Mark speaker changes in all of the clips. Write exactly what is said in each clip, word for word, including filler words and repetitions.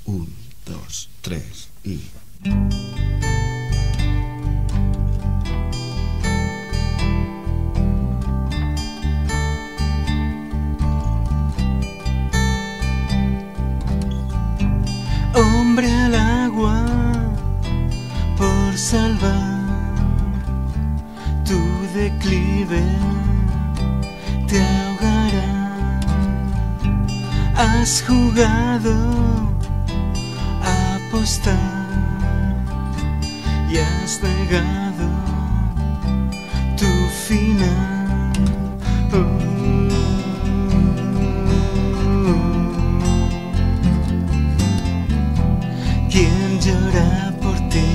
Speaker 1: Un, dos, tres y...
Speaker 2: Hombre al agua por salvar tu declive, te ahogará. Has jugado a apostar y has negado tu final. Oh. ¿Quién llora por ti?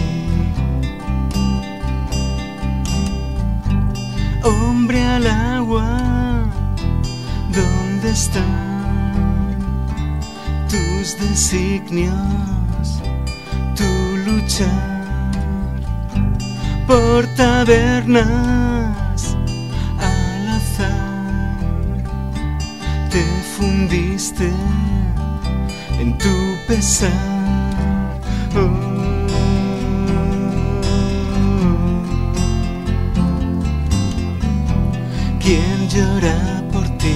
Speaker 2: Hombre al agua, ¿dónde están tus designios, tu luchar por tabernas al azar? Te fundiste en tu pesar. Oh. ¿Quién llora por ti?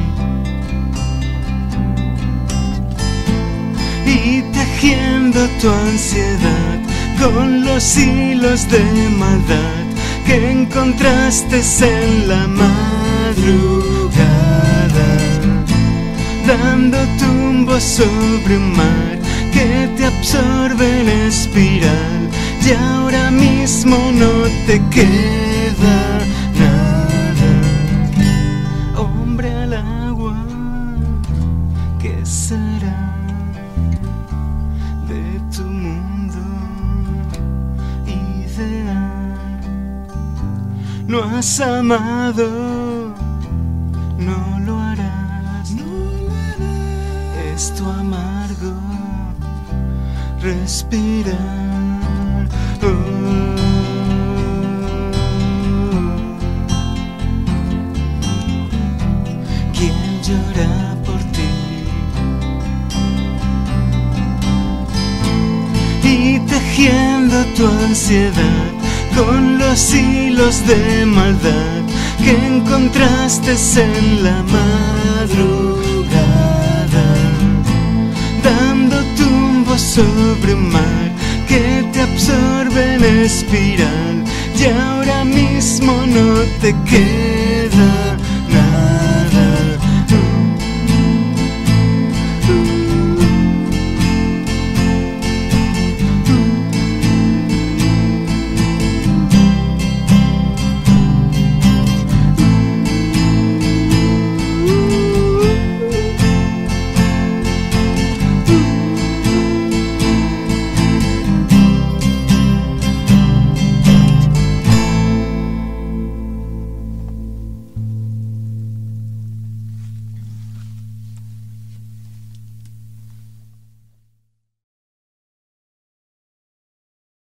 Speaker 2: Y tejiendo tu ansiedad con los hilos de maldad que encontraste en la madrugada, dando tumbos sobre un mar que te absorbe en espiral, y ahora mismo no te queda nada. Hombre al agua, ¿qué será de tu mundo ideal? No has amado, no lo harás, no lo harás. Es tu amargo respirar. Oh. ¿Quién llora por ti? Y tejiendo tu ansiedad con los hilos de maldad que encontraste en la madrugada, dando tumbos sobre un mar que te absorbe en espiral, y ahora mismo no te queda